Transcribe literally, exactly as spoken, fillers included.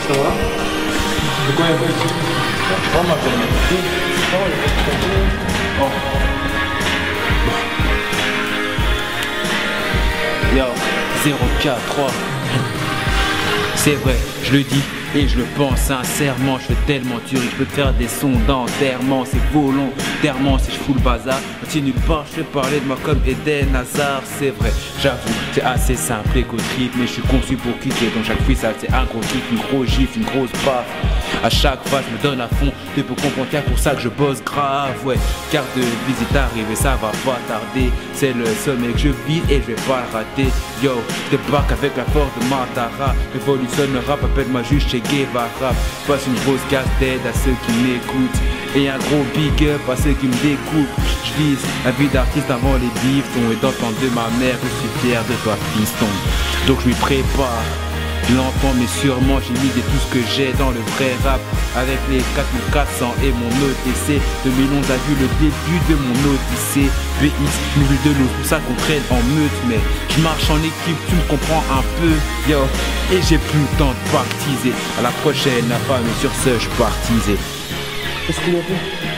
Ça va? C'est quoi un peu ici? Oh ma belle. Oh. Yo, zéro quatre trois. C'est vrai, je le dis et je le pense sincèrement. Je fais tellement tuer, je peux te faire des sons d'enterrement. C'est volontairement si je fous le bazar. Si nulle part je fais parler de moi comme Eden Hazard. C'est vrai, j'avoue, c'est assez simple et trip, mais je suis conçu pour kicker. Donc chaque freestyle c'est un gros kick, une grosse gifle, une grosse baffe. À chaque fois je me donne à fond, tu peux comprendre qu'il y a pour ça que je bosse grave. Ouais, carte de visite arrivée, ça va pas tarder. C'est le sommet que je vis et je vais pas le rater. Yo, je débarque avec la force de Matara. Révolutionne le rap, appelle-moi juste chez Guevara. Passe une grosse casse-tête à ceux qui m'écoutent et un gros big up à ceux qui me découpent. Je vise la vie d'artiste avant les bifetons et d'entendre de ma mère, je suis fier de toi fiston. Donc je m'y prépare. L'enfant mais sûrement j'ai mis tout ce que j'ai dans le vrai rap. Avec les quatre mille quatre cents et mon O T C. deux mille onze a vu le début de mon odyssée. B X, une ville de l'eau, pour ça qu'on traîne en meute. Mais je marche en équipe, tu me comprends un peu. Yo, et j'ai plus le temps de partiser. À la prochaine la femme et sur ce je partisais. Qu'est-ce qu'on a fait?